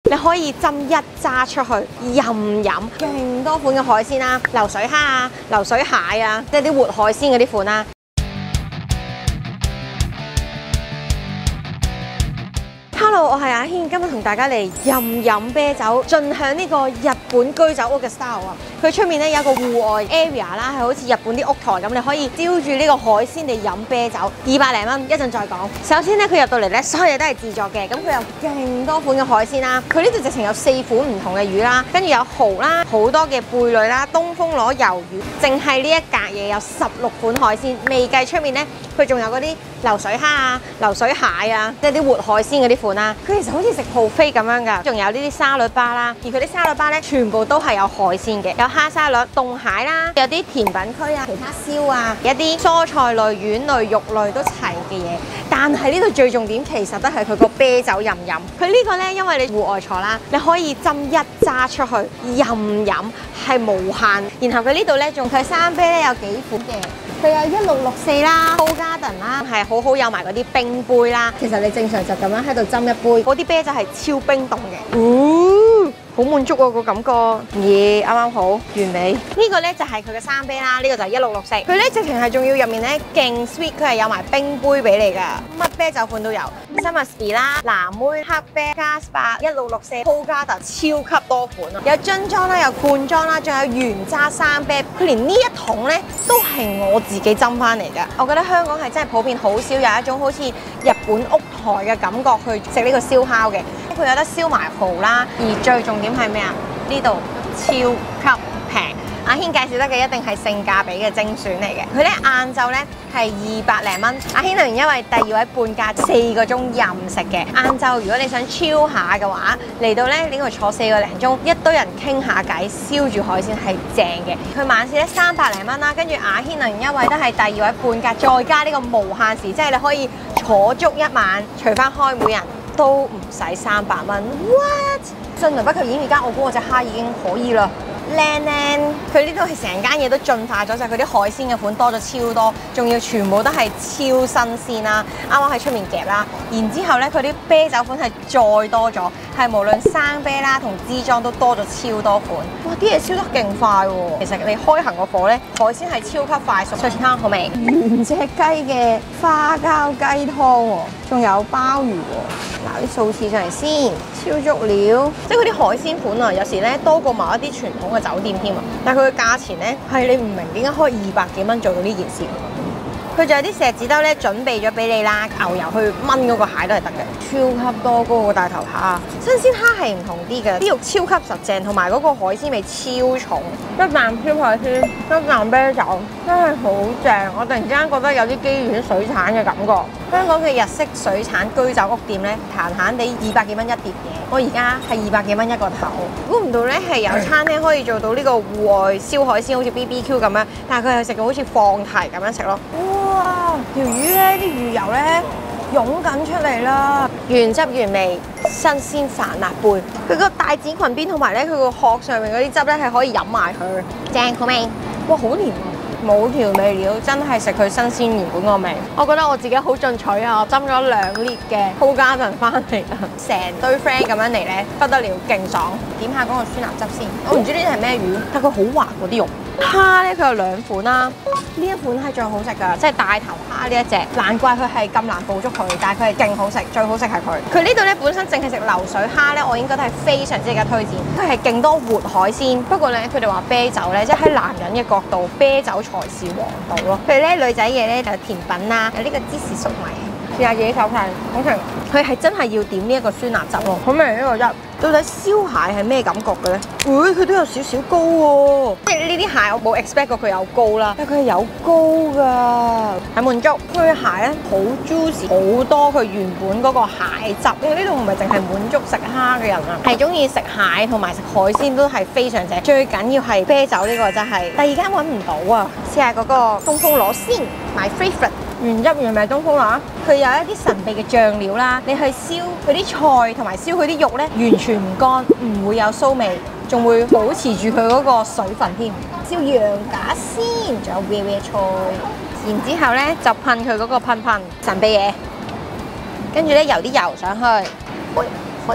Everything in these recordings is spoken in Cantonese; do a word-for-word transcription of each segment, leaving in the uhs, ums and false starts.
你可以斟一揸出去任飲，勁多款嘅海鮮啦，流水蝦啊、流水蟹啊，即係啲活海鮮嗰啲款啦。Hello， 我係阿軒，今日同大家嚟任飲啤酒，盡享呢個日本居酒屋嘅 style 啊！佢出面咧有一個戶外 area 啦，係好似日本啲屋台咁，你可以燒住呢個海鮮嚟飲啤酒，二百零蚊，一陣再講。首先咧，佢入到嚟咧，所有嘢都係自助嘅，咁佢有勁多款嘅海鮮啦。佢呢度直情有四款唔同嘅魚啦，跟住有蠔啦，好多嘅貝類啦，東風螺、魷魚，淨係呢一格嘢有十六款海鮮，未計出面咧，佢仲有嗰啲流水蝦啊、流水蟹啊，即係啲活海鮮嗰啲款啦。佢其實好似食 buffet 咁樣㗎，仲有呢啲沙律吧啦，而佢啲沙律吧咧，全部都係有海鮮嘅，有蝦沙律、凍蟹啦，有啲甜品區啊、其他燒啊，一啲蔬菜類、丸類、肉類都齊嘅嘢。但係呢度最重點其實都係佢個啤酒任飲。佢呢個咧，因為你戶外坐啦，你可以斟一揸出去任飲，係無限。然後佢呢度咧仲佢生啤咧有幾款嘅。佢有一六六四啦、Cold Garden 啦，係好好有埋嗰啲冰杯啦。其實你正常就咁樣喺度斟一杯，嗰啲啤就係超冰凍嘅。哦，好滿足啊個感覺，嘢啱啱好完美。呢個咧就係佢嘅生啤啦，呢個就係一六六四。佢咧直情係仲要入面咧勁 sweet，佢係有埋冰杯俾你㗎，乜啤酒款都有。Somersby 啦、藍妹、黑啤、加斯伯、一六六四、Cold Garden， 超級多款啊！有樽裝啦，有罐裝啦，仲有原揸生啤。佢連呢一桶咧都係我自己斟翻嚟㗎。我覺得香港係真係普遍好少有一種好似日本屋台嘅感覺去食呢個燒烤嘅。佢有得燒埋蠔啦，而最重點係咩啊？呢度超級平。阿軒介紹得嘅一定係性價比嘅精選嚟嘅。佢咧晏晝咧係二百零蚊。阿軒因為第二位半價四個鐘任食嘅。晏晝如果你想超下嘅話，嚟到咧呢度坐四個零鐘，一堆人傾下偈，燒住海鮮係正嘅。佢晚市咧三百零蚊啦，跟住阿軒因為都係第二位半價，再加呢個無限時，即係你可以坐足一晚，除翻開每人都唔使三百蚊。What？ 迅雷不及掩耳，而家我估我隻蝦已經可以啦。靚靚，佢呢度係成間嘢都進化咗，就係佢啲海鮮嘅款多咗超多，仲要全部都係超新鮮啦，啱啱喺出面夾啦。然之後咧，佢啲啤酒款係再多咗，係無論生啤啦同支裝都多咗超多款。哇！啲嘢燒得勁快喎，其實你開行個火咧，海鮮係超級快熟。上次睇下好味，原隻雞嘅花膠雞湯喎，仲有鮑魚喎。嗱啲數次上嚟先，超足料，即係嗰啲海鮮盤啊，有時咧多過某一啲傳統嘅酒店添啊，但係佢嘅價錢咧係你唔明點解可以二百幾蚊做到呢件事。佢仲有啲錫紙兜咧準備咗俾你啦，牛油去炆嗰個蟹都係得嘅，超級多嗰個大頭蝦，新鮮蝦係唔同啲嘅，啲肉超級實淨，同埋嗰個海鮮味超重。一啖燒海鮮，一啖啤酒，真係好正！我突然之間覺得有啲基於水產嘅感覺。香港嘅日式水產居酒屋店咧，閒閒地二百幾蚊一碟嘢，我而家係二百幾蚊一個頭。估唔到咧係有餐廳可以做到呢個戶外燒海鮮，好似 B B Q 咁樣，但係佢係食到好似放題咁樣食咯。哇！條魚咧，啲魚油咧湧緊出嚟啦，原汁原味，新鮮飯辣貝。佢個帶子裙邊同埋咧，佢個殼上面嗰啲汁咧係可以飲埋佢，正好味。哇！好黏啊！冇調味料，真係食佢新鮮原本個味。我覺得我自己好進取啊！我斟咗兩列嘅Cold Garden翻嚟啊，成堆 friend 咁樣嚟咧，不得了，勁爽！點下嗰個酸辣汁先。我唔知呢啲係咩魚，但佢好滑嗰啲肉。蝦咧佢有兩款啦，呢一款係最好食㗎，即係大頭蝦呢一隻，難怪佢係咁難捕捉佢，但係佢係勁好食，最好食係佢。佢呢度咧本身淨係食流水蝦咧，我已經覺得係非常之值得推薦。佢係勁多活海鮮，不過咧佢哋話啤酒咧，即係喺男人嘅角度，啤酒才是王道咯。佢咧女仔嘢咧就有甜品啦，有呢個芝士粟米，試下野手派，好食。佢係真係要點呢一個酸辣汁喎，好味呢個汁。到底燒蟹係咩感覺嘅咧？會佢都有少少膏喎，即係呢啲蟹我冇 expect 過佢有膏啦，但係佢係有膏㗎，係滿足。佢嘅蟹咧好 juicy，好多佢原本嗰個蟹汁。因為呢度唔係淨係滿足食蝦嘅人啊，係中意食蟹同埋食海鮮都係非常正。最緊要係啤酒呢個真係，第二間揾唔到啊！試下嗰個東風螺先，my favorite。原汁原味東風螺，佢有一啲神秘嘅醬料啦，你去燒佢啲菜同埋燒佢啲肉咧，完全唔乾，唔會有臊味，仲會保持住佢嗰個水分添。燒羊架先，仲有咩咩菜，然之後咧就噴佢嗰個噴噴神秘嘢，跟住咧油啲油上去，開開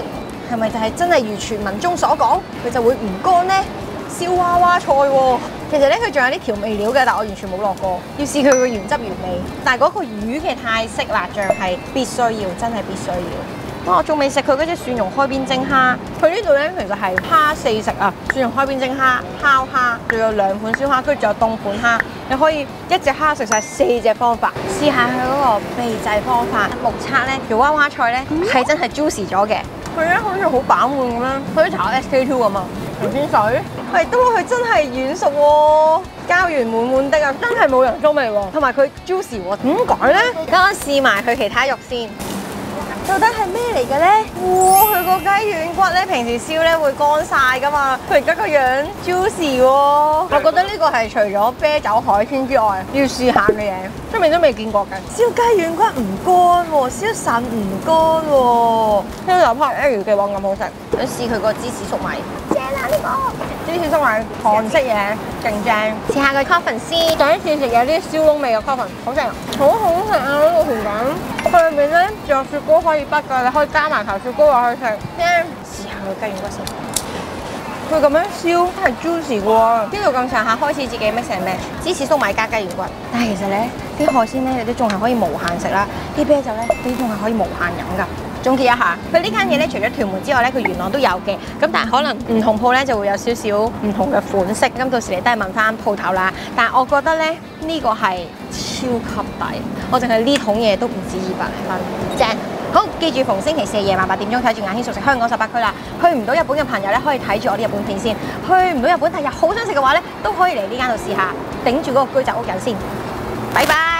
係咪就係真係如傳聞中所講，佢就會唔乾呢？燒娃娃菜喎，其實咧佢仲有啲調味料嘅，但我完全冇落過，要試佢個原汁原味。但係嗰個魚嘅泰式辣醬係必須要，真係必須要。哇！我仲未食佢嗰隻蒜蓉開邊蒸蝦，佢呢度咧其實係蝦四食啊，蒜蓉開邊蒸蝦、烤蝦，仲有兩款燒蝦，跟住仲有凍盤蝦，你可以一隻蝦食晒四隻方法。試下佢嗰個秘製方法，目測咧條娃娃菜咧係真係 juicy 咗嘅，佢咧好似好飽滿咁樣，好似炒 S K two 咁啊！甜片水，係都佢真係軟熟喎，膠原滿滿的啊，真係冇洋葱味喎，同埋佢 juicy 喎，點解咧？等我試埋佢其他肉先。到底係咩嚟嘅咧？哇！佢個雞軟骨咧，平時燒咧會乾晒噶嘛，佢而家個樣 juicy 喎。我覺得呢個係除咗啤酒海鮮之外，要試下嘅嘢，出面都未見過嘅。燒雞軟骨唔乾喎，燒腎唔乾喎，呢就拍一如既往咁好食。想試佢個芝士粟米，正啊呢個！芝士粟米韓式嘢，勁正。試下個 coffin 先，第一次食有啲燒窿味嘅 coffin， 好正，好好食啊！呢個甜品，佢入面咧仲有雪糕可以畢㗎，你可以加埋頭雪糕落去食。正，試下個雞軟骨先。佢咁樣燒係 juicy 嘅喎，呢度咁上下開始自己 mix and match，芝士粟米加雞軟骨。但係其實咧，啲海鮮咧，你都仲係可以無限食啦，啲啤酒咧，你仲係可以無限飲㗎。總結一下，佢呢間嘢咧，除咗屯門之外咧，佢元朗都有嘅。咁但係可能唔同鋪咧就會有少少唔同嘅款式。咁到時你都係問翻鋪頭啦。但係我覺得咧，呢、這個係超級抵，我淨係呢桶嘢都唔止二百零蚊，正。好，記住逢星期四夜晚八點鐘睇住眼圈熟食香港十八區啦。去唔到日本嘅朋友咧，可以睇住我啲日本片先。去唔到日本但又好想食嘅話咧，都可以嚟呢間度試下，頂住嗰個居酒屋人先。拜拜。